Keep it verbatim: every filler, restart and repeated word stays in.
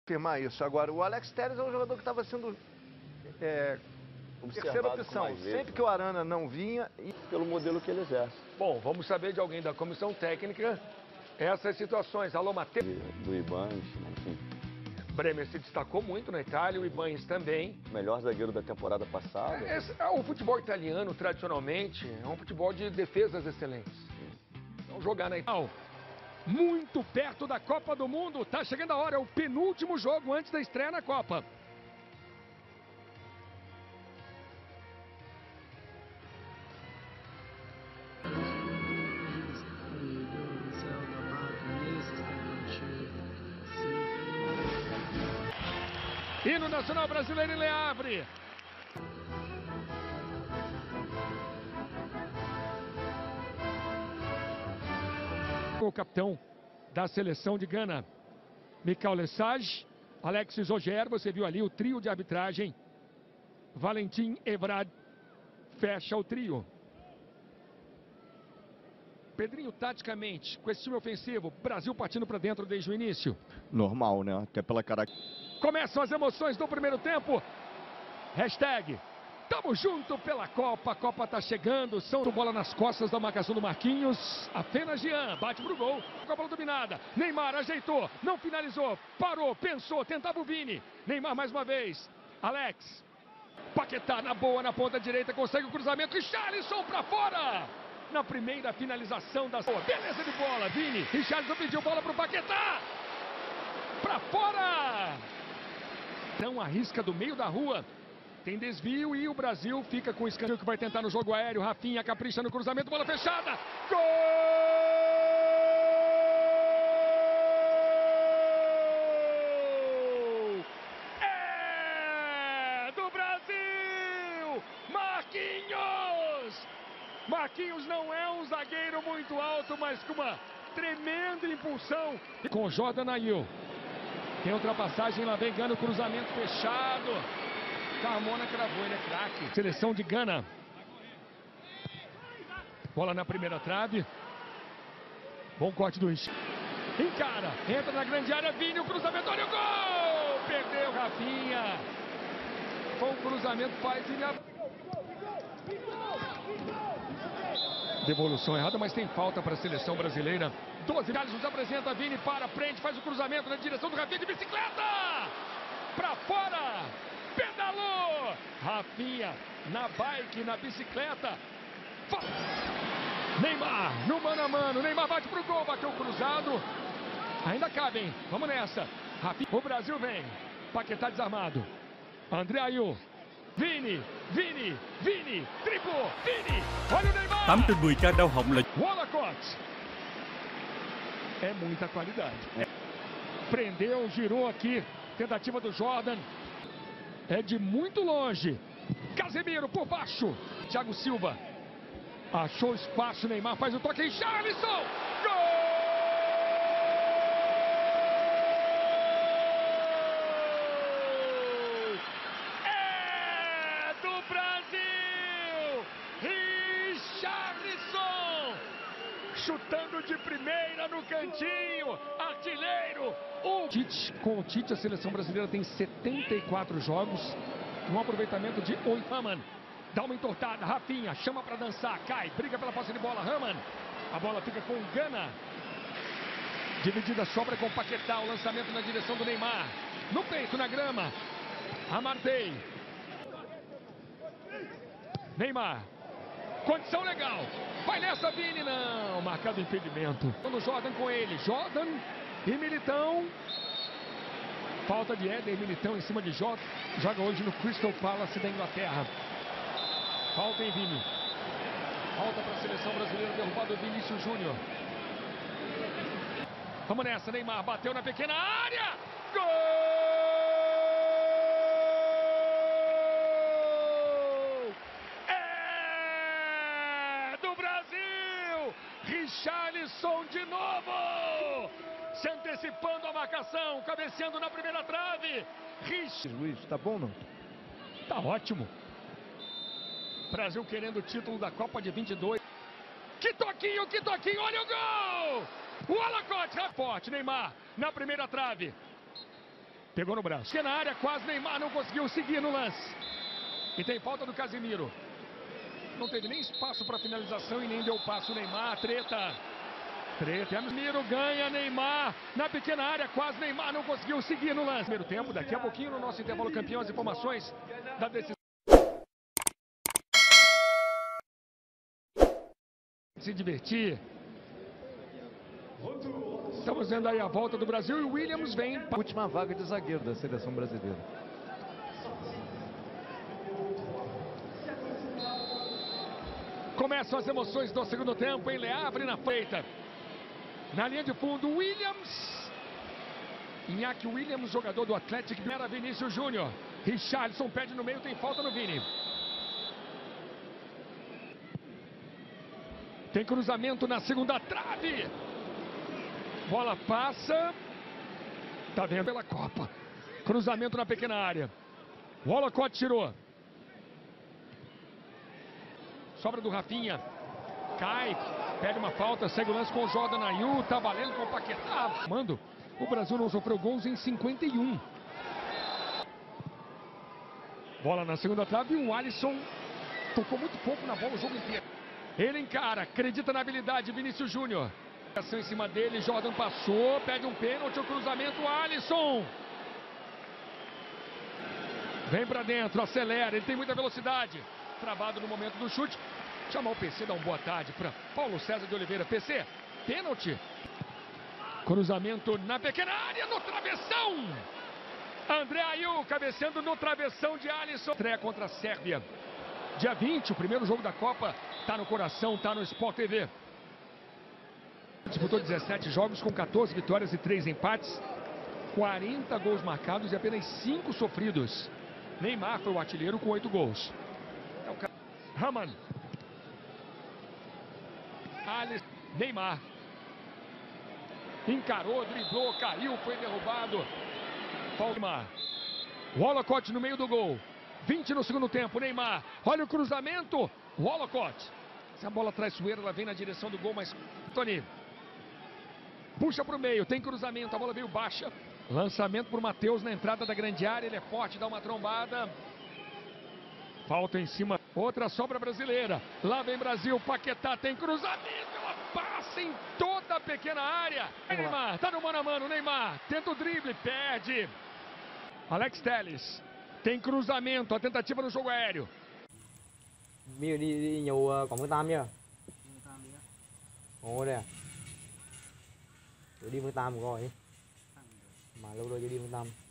afirmar isso. Agora, o Alex Telles é um jogador que estava sendo é, terceira opção. Sempre que o Arana não vinha... E... pelo modelo que ele exerce. Bom, vamos saber de alguém da comissão técnica essas situações. Alô, Matheus. Do Ibanez, enfim. Bremer se destacou muito na Itália, o Ibanez também. Melhor zagueiro da temporada passada. Esse, o futebol italiano, tradicionalmente, é um futebol de defesas excelentes. Então, jogar na Itália. Muito perto da Copa do Mundo. Tá chegando a hora, é o penúltimo jogo antes da estreia na Copa. Hino Nacional Brasileiro em Le Havre. O capitão da seleção de Gana, Michael Lesage, Alexis Ogier, você viu ali o trio de arbitragem. Valentim Evrard fecha o trio. Pedrinho, taticamente, com esse time ofensivo, Brasil partindo para dentro desde o início. Normal, né? Até pela cara... Começam as emoções do primeiro tempo. Hashtag tamo junto pela Copa. A Copa tá chegando. São do bola nas costas da marcação do Marquinhos. Apenas Jean bate pro gol. Com a bola dominada. Neymar ajeitou. Não finalizou. Parou. Pensou. Tentava o Vini. Neymar mais uma vez. Alex. Paquetá na boa na ponta direita. Consegue o cruzamento. Richarlison pra fora. Na primeira finalização da... Beleza de bola. Vini. Richarlison pediu bola pro Paquetá. Pra fora. Não arrisca do meio da rua. Tem desvio e o Brasil fica com o escanteio que vai tentar no jogo aéreo. Rafinha capricha no cruzamento, bola fechada. Gol! É do Brasil! Marquinhos! Marquinhos não é um zagueiro muito alto, mas com uma tremenda impulsão. Com Jordan Ayew. Tem ultrapassagem, lá vem Gana, cruzamento fechado. Carmona cravou, ele é craque. Seleção de Gana. Bola na primeira trave. Bom corte do Ixi. Encara, entra na grande área, Vini, o cruzamento, olha o gol! Perdeu, Rafinha. Com o cruzamento, faz Vini. Devolução errada, mas tem falta para a seleção brasileira. doze nos apresenta, Vini para, prende, faz o cruzamento na direção do Rafinha de bicicleta! Para fora! Pedalou! Rafinha na bike, na bicicleta. Neymar no mano a mano. Neymar bate pro gol, bateu cruzado. Ainda cabe, hein? Vamos nessa. Rafinha. O Brasil vem. Paquetá desarmado. André Ayew. Vini, Vini, Vini, driblou, Vini, olha o Neymar! tám trên mười ca đau họng là Wallacott. É muita qualidade. É. Prendeu, girou aqui, tentativa do Jordan. É de muito longe. Casemiro por baixo. Thiago Silva. Achou espaço, Neymar faz o toque em Richarlison. Gol! Chutando de primeira no cantinho, artilheiro. O Tite, com o Tite, a seleção brasileira tem setenta e quatro jogos, um aproveitamento de oito. Raman dá uma entortada, Rafinha chama para dançar, cai, briga pela posse de bola, Raman. A bola fica com Gana. Dividida, sobra com Paquetá, o lançamento na direção do Neymar. No peito, na grama, Amartey. Neymar. Condição legal. Vai nessa, Vini, não. Marcado impedimento. No Jordan com ele. Jordan e Militão. Falta de Éder, Militão em cima de Jordan. Joga hoje no Crystal Palace da Inglaterra. Falta em Vini. Falta para a seleção brasileira. Derrubado o Vinícius Júnior. Vamos nessa, Neymar. Bateu na pequena área. Gol! Richarlison de novo, se antecipando a marcação, cabeceando na primeira trave. Rich... Luiz, tá bom não? Tá ótimo. Brasil querendo o título da Copa de vinte e dois. Que toquinho, que toquinho, olha o gol! O Wallacott, forte, Neymar, na primeira trave. Pegou no braço. Que na área, quase Neymar não conseguiu seguir no lance. E tem falta do Casemiro. Não teve nem espaço para finalização e nem deu passo. Neymar, treta. Treta. Casemiro ganha, Neymar na pequena área, quase Neymar não conseguiu seguir no lance. Primeiro tempo, daqui a pouquinho no nosso intervalo campeão, as informações da decisão. Se divertir. Estamos vendo aí a volta do Brasil e o Williams vem. Última vaga de zagueiro da seleção brasileira. Começam as emoções do segundo tempo em Le Havre, na feita. Na linha de fundo, Williams. Iñaki Williams, jogador do Atlético. Era Vinícius Júnior. Richarlison pede no meio, tem falta no Vini. Tem cruzamento na segunda trave. Bola passa. Tá vendo pela Copa. Cruzamento na pequena área. O Holocote tirou. Sobra do Rafinha. Cai. Pega uma falta. Segue o lance com o Jordan Ayew. Tá valendo com o Paquetá. Mando. O Brasil não sofreu gols em cinquenta e um. Bola na segunda trave. E o Alisson tocou muito pouco na bola o jogo inteiro. Ele encara. Acredita na habilidade. Vinícius Júnior. Em cima dele, Jordan passou, pede um pênalti, o cruzamento, Alisson. Vem pra dentro, acelera, ele tem muita velocidade. Travado no momento do chute. Chamar o P C, dá uma boa tarde para Paulo César de Oliveira. P C, pênalti. Cruzamento na pequena área, no travessão. André Ayew cabeceando no travessão de Alisson. Estreia contra a Sérvia. Dia vinte, o primeiro jogo da Copa. Tá no coração, tá no Sport T V. Disputou dezessete jogos com quatorze vitórias e três empates, quarenta gols marcados e apenas cinco sofridos. Neymar foi o artilheiro com oito gols. É o ca... Raman. Alisson. Neymar. Encarou, driblou, caiu, foi derrubado. Neymar. O Holocote no meio do gol. vinte no segundo tempo, Neymar. Olha o cruzamento. O Holocote. Se a bola traiçoeira, ela vem na direção do gol, mas... Tony. Puxa para o meio, tem cruzamento, a bola veio baixa. Lançamento para o Matheus na entrada da grande área, ele é forte, dá uma trombada. Falta em cima, outra sobra brasileira. Lá vem Brasil, Paquetá tem cruzamento, ela passa em toda a pequena área. Neymar, tá no mano a mano, Neymar, tenta o drible, perde. Alex Telles, tem cruzamento, a tentativa no jogo aéreo. Bây giờ đi, đi nhiều cổng mười tám chưa? Ồ đây à? Rồi đi mười tám rồi. Mà lâu rồi chưa đi mười tám.